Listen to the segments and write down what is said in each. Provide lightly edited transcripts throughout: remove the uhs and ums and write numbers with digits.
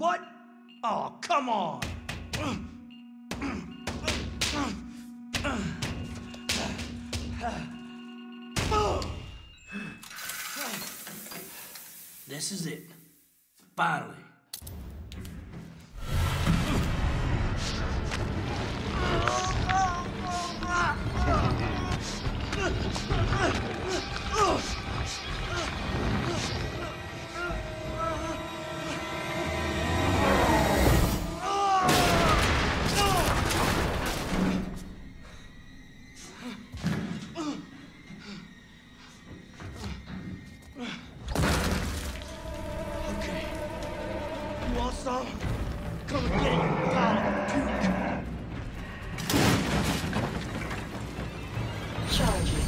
What? Oh, come on! This is it. Finally. Okay. You want some? Come and get it, you pile of puke. Charging.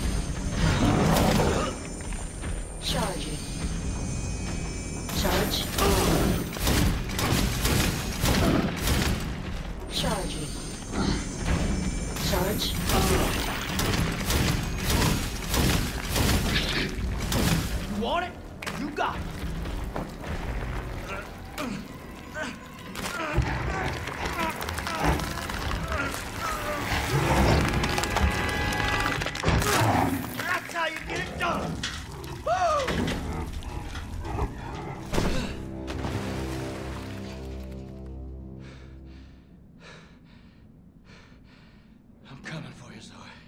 Charging. Charge. Charging. Charge. You want it? You got it. That's how you get it done. Woo! I'm coming for you, Zoe.